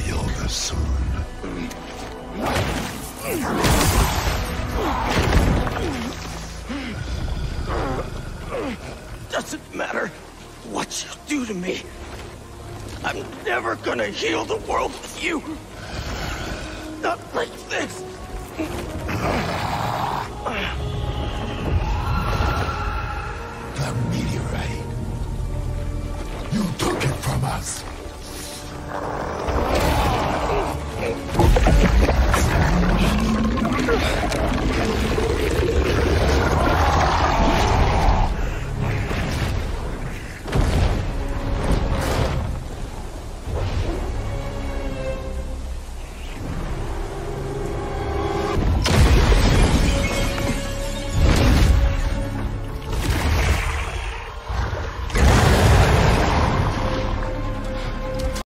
Yoga soon. Doesn't matter what you do to me. I'm never gonna heal the world with you. Not like this. The meteorite. You took it from us.